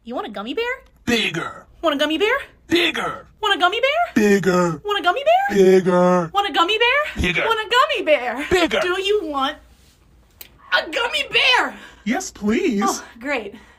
You want a gummy bear? Bigger. Want a gummy bear? Bigger. Want a gummy bear? Bigger. Want a gummy bear? Bigger. Want a gummy bear? Bigger. Want a gummy bear? Bigger. Do you want a gummy bear? Yes, please. Oh, great.